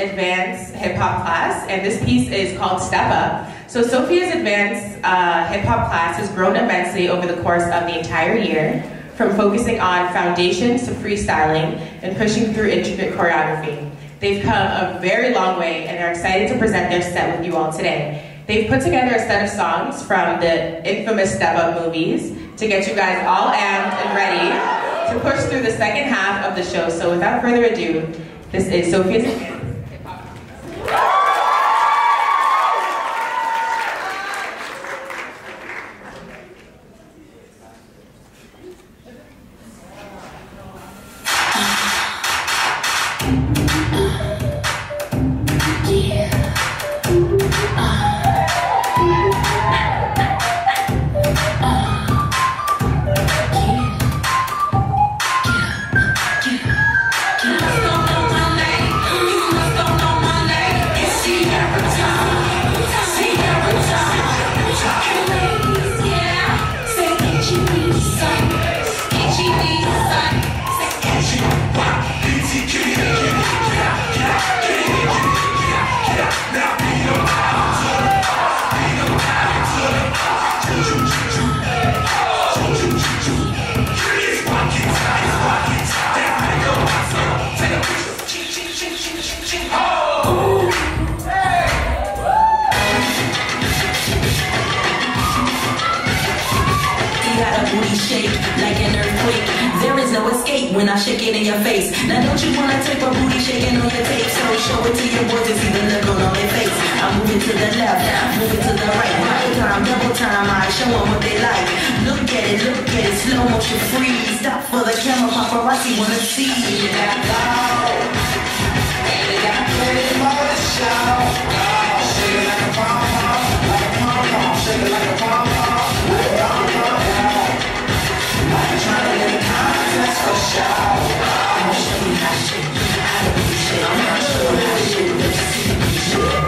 advanced hip hop class, and this piece is called Step Up. So Sophia's advanced hip hop class has grown immensely over the course of the entire year, from focusing on foundations to freestyling and pushing through intricate choreography. They've come a very long way and are excited to present their set with you all today. They've put together a set of songs from the infamous Step Up movies to get you guys all amped and ready to push through the second half of the show. So without further ado, this is Sophia's Advanced Hip Hop. When I shake it in your face. Now don't you wanna take a booty shaking on your tape? So show it to your boys and see the look on their face. I'm moving to the left, moving to the right. Double time, I show them what they like. Look at it, slow motion freeze. Stop for the camera, paparazzi wanna see. You got loud, and they got plenty more to show. Shake it like a pom-pom, like a pom-pom. Shake it like a pom-pom, like a pom-pom. I'm trying to get a contest for show. I'm gonna show you how to shake, how to be shake. I'm gonna show you how to shake, let's see you shake.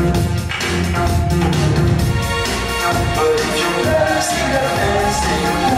But if you never see the best thing